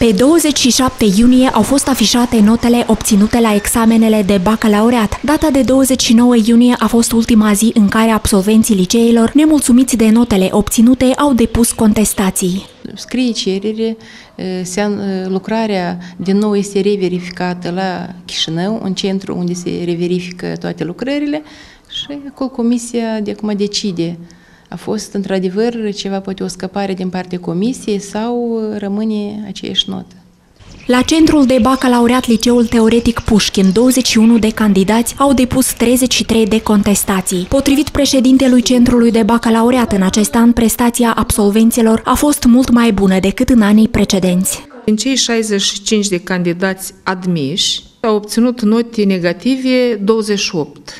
Pe 27 iunie au fost afișate notele obținute la examenele de bacalaureat. Data de 29 iunie a fost ultima zi în care absolvenții liceelor, nemulțumiți de notele obținute, au depus contestații. Scrie cerere, lucrarea din nou este reverificată la Chișinău, un centru unde se reverifică toate lucrările și acolo comisia de acum decide. A fost într-adevăr ceva, poate o scăpare din partea comisiei sau rămâne aceeași notă. La centrul de bacalaureat Liceul Teoretic Pușkin, 21 de candidați au depus 33 de contestații. Potrivit președintelui Centrului de Bacalaureat, în acest an, prestația absolvenților a fost mult mai bună decât în anii precedenți. Din cei 65 de candidați admiși, au obținut note negative 28.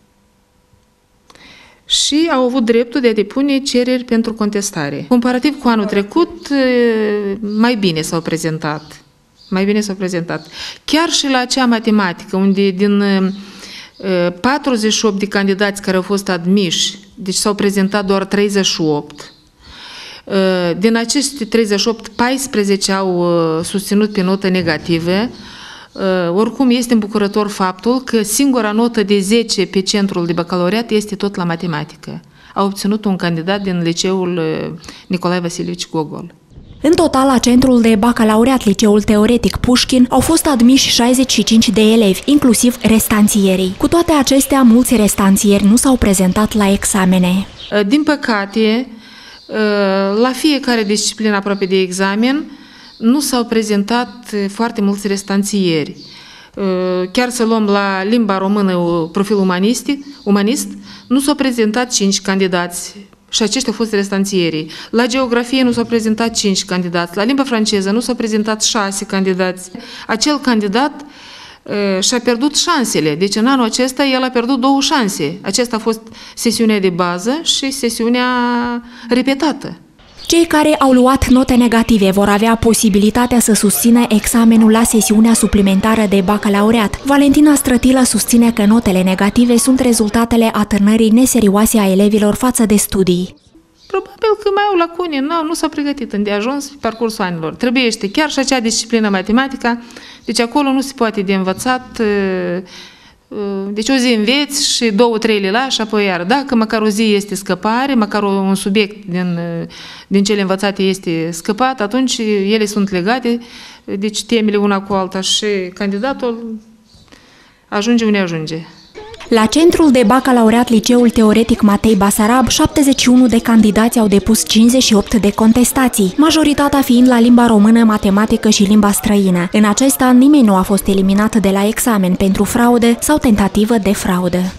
Și au avut dreptul de a depune cereri pentru contestare. Comparativ cu anul trecut, mai bine s-au prezentat. Chiar și la acea matematică, unde din 48 de candidați care au fost admiși, deci s-au prezentat doar 38, din aceste 38, 14 au susținut pe notă negativă. Oricum este îmbucurător faptul că singura notă de 10 pe centrul de bacalaureat este tot la matematică. A obținut un candidat din liceul Nicolae Vasilievici Gogol. În total, la centrul de bacalaureat Liceul Teoretic Pușkin au fost admiși 65 de elevi, inclusiv restanțierii. Cu toate acestea, mulți restanțieri nu s-au prezentat la examene. Din păcate, la fiecare disciplină aproape de examen, nu s-au prezentat foarte mulți restanțieri. Chiar să luăm la limba română profil umanist, nu s-au prezentat 5 candidați și aceștia au fost restanțierii. La geografie nu s-au prezentat 5 candidați, la limba franceză nu s-au prezentat 6 candidați. Acel candidat și-a pierdut șansele, deci în anul acesta el a pierdut 2 șanse. Aceasta a fost sesiunea de bază și sesiunea repetată. Cei care au luat note negative vor avea posibilitatea să susțină examenul la sesiunea suplimentară de bacalaureat. Valentina Strătilă susține că notele negative sunt rezultatele atârnării neserioase a elevilor față de studii. Probabil că mai au lacune, nu s-au pregătit îndeajuns pe parcursul anilor. Trebuiește chiar și acea disciplină matematica, deci acolo nu se poate de învățat. Deci o zi înveți și 2-3 le lași și apoi iar. Dacă măcar o zi este scăpare, măcar un subiect din cele învățate este scăpat, atunci ele sunt legate, deci temele una cu alta și candidatul ajunge unde ajunge. La centrul de bacalaureat Liceul Teoretic Matei Basarab, 71 de candidați au depus 58 de contestații, majoritatea fiind la limba română, matematică și limba străină. În acest an, nimeni nu a fost eliminat de la examen pentru fraudă sau tentativă de fraudă.